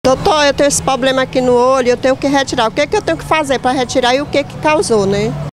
Doutor, eu tenho esse problema aqui no olho, eu tenho que retirar. O que eu tenho que fazer para retirar e o que causou, né?